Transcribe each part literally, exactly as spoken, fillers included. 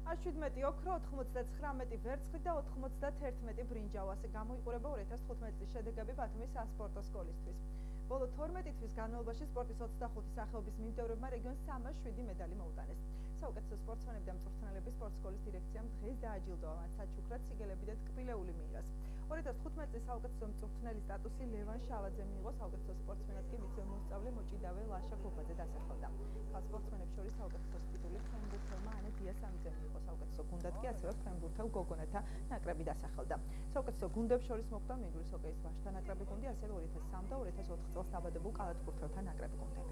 შვიდმეტი ოქრო, ოთხმოცდათხრამეტი ვერცხლი და ოთხმოცდათერთმეტი ბრინჯაო. ასე გამოიყურება ორი ათას თხუთმეტი წლის შედეგები ბათუმის სასპორტო სკოლისთვის. ბოლო თორმეტი თვის განმავლობაში სპორტის ოცდახუთი სახეობის მიმდევრებმა რეგიონს სამას შვიდი медаლი მოუტანეს. საუკეთესო სპორტსმენები და მწვრთნელები სპორტ სკოლის დირექციამ დღეს დააჯილდოვა, მათ საჩუქრად სიგელები და ტკბილეული მიიღეს. ორი ათას თხუთმეტი წლის საუკეთესო მწვრთნელის სტატუსი ლევან შავაძე მიიღო, საუკეთესო სპორტსმენად კი მისივე მოსწავლე მოჭიდავე ლაშა გობაძე დასახელდა. ქალ სპორტსმენებს შორის საუკეთესო ტიტული ფრენბურთელმა ანე დიასამიძემ მიიღო, საუკეთესო გუნდად კი ასევე ფრენბურთელ გოგონათა ნაკრები დასახელდა. საუკეთესო გუნდებს შორის მოხვდა მინდვრის ჰოკეის ვაჟთა ნაკრები გუნდი, ასევე ორი ათას სამი და ორი ათას ოთხ წელს დაბადებულ კალათბურთელთა ნაკრები გუნდები.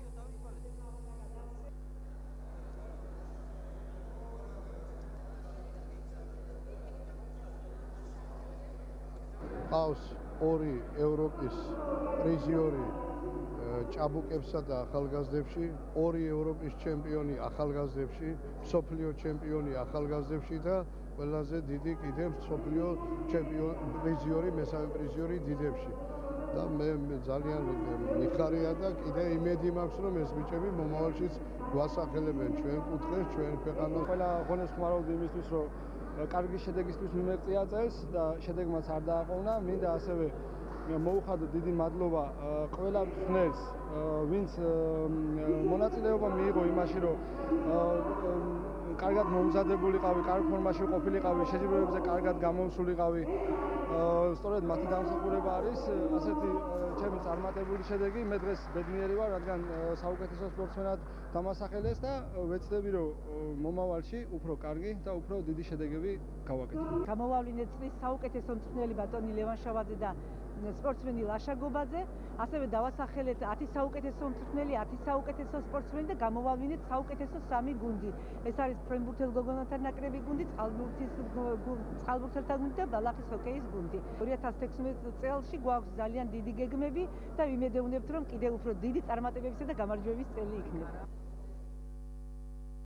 ყავს ორი ევროპის პრიზიორი ჭაბუკებსა და ახალგაზრდებში, ორი ევროპის ჩემპიონი ახალგაზრდებში, მსოფლიო ჩემპიონი ახალგაზრდებში და ყველაზე დიდი კიდევ მსოფლიო ჩემპიონი პრიზიორი, მესამე პრიზიორი დიდებში. და მე ძალიან მიხარია და კიდევ იმედი მაქვს, რომ ეს ბიჭები მომავალშიც გვასახელებენ ჩვენ კუთხეს, ჩვენ ქვეყანას. ყველა ღონეს ხმარობდი იმისთვის, რომ კარგი შედეგისთვის მიმეღწია წელს და შედეგმაც არ დააყოვნა. მინდა ასევე მოუხადო დიდი მადლობა ყველა მწვრთნელს, ვინც მონაწილეობა მიიღო იმაში, რომ კარგად მომზადებულიყავი, კარგ ფორმაში ყოფილიყავი, შეჯიბრებებზე კარგად გამოსულიყავი. სწორედ მათი დამსახურება არის ასეთი ჩემი წარმატებული შედეგი. მე დღეს ბედნიერი ვარ, რადგან საუკეთესო სპორტსმენად დამასახელეს და ვეცდები, რომ მომავალში უფრო კარგი და უფრო დიდი შედეგები გავაკეთო. გამოავლინეთ წლის საუკეთესო მწვრთნელი ბატონი ლევან შავაძე და სპორტსმენი ლაშა გობაძე, ასევე დავასახელეთ ათი საუკეთესო მწვრთნელი, ათი საუკეთესო სპორტსმენი და გამოვალვინეთ საუკეთესო სამი გუნდი. ეს არის ფრენბურთელ გოგონათა ნაკრები გუნდი, წყალბურთის წყალბურთელთა გუნდი და ბალახის ჰოკეის გუნდი. ორი ათას თექვსმეტ წელში გვაქვს ძალიან დიდი გეგმები და ვიმედოვნებთ, რომ კიდევ უფრო დიდი წარმატებებისა და გამარჯვების წელი იქნება.